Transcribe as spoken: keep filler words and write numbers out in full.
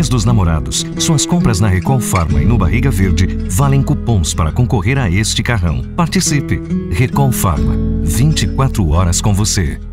Mês dos Namorados. Suas compras na Recon Pharma e no Barriga Verde valem cupons para concorrer a este carrão. Participe! Recon Pharma. vinte e quatro horas com você.